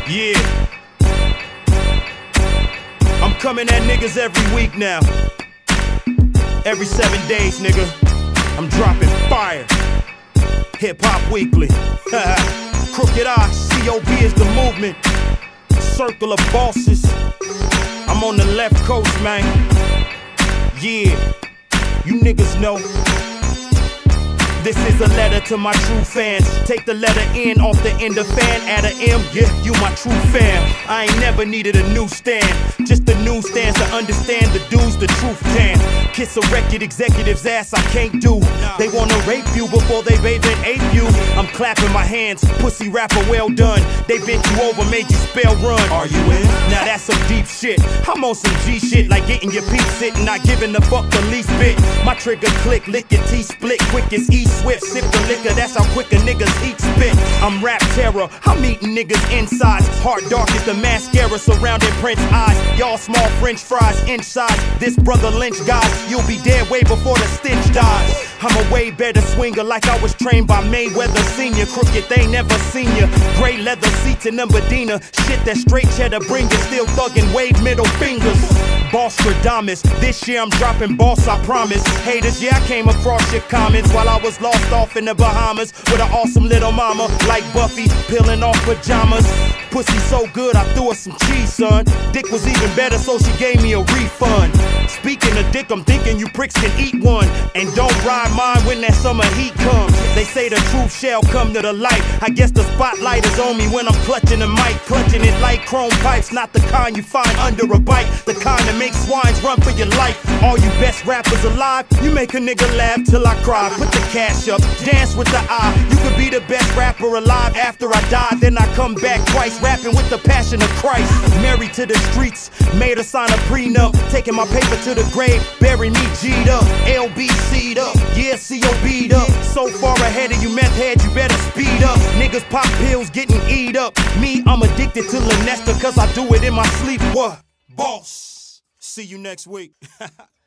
Yeah. I'm coming at niggas every week now. Every 7 days, nigga. I'm dropping fire. Hip Hop Weekly. Crooked Eye, COB is the movement. Circle of bosses. I'm on the left coast, man. Yeah. You niggas know. This is a letter to my true fans. Take the letter N off the end of fan, add a M, yeah, you my true fam. I ain't never needed a newsstand, just a newsstand to understand the dudes the truth can. Kiss a record executive's ass I can't do. They wanna rape you before they bathe and ape you. I'm clapping my hands, pussy rapper well done. They bent you over, made you spell run. Are you in? Now that's some deep shit. I'm on some G shit, like getting your peep sitting, not giving a fuck the least bit. My trigger click, lick your teeth split, quick as E Swift, sip the liquor, that's how quick a nigga's heat spit. I'm rap terror, I'm eating niggas insides. Heart dark as the mascara surrounding Prince's eyes. Y'all small french fries inside. This brother Lynch guys, you'll be dead way before the stench dies. I'm a way better swinger, like I was trained by Mayweather Senior. Crooked, they never seen ya. Gray leather seats in Medina. Shit that straight cheddar bring you, still thuggin', wave middle fingers. Boss Stradamus, this year I'm dropping boss, I promise. Haters, yeah, I came across your comments while I was lost off in the Bahamas with an awesome little mama like Buffy, peeling off pajamas. Pussy so good, I threw her some cheese, son. Dick was even better, so she gave me a refund. Speaking of dick, I'm thinking you pricks can eat one. And don't ride mine when that summer heat comes. They say the truth shall come to the light. I guess the spotlight is on me when I'm clutching the mic. Clutching it like chrome pipes, not the kind you find under a bike. The kind that makes swines run for your life. All you best rappers alive, you make a nigga laugh till I cry. Put the cash up, dance with the eye. You could be the best rapper alive after I die. Then I come back twice, rapping with the passion of Christ. Married to the streets, made her sign a prenup. Taking my paper to the grave, bury me G'd up. LBC'd up, yeah, COB'd up. So far ahead of you meth heads, you better speed up. Niggas pop pills, getting eat up. Me, I'm addicted to Lanesta, cause I do it in my sleep. What? Boss. See you next week.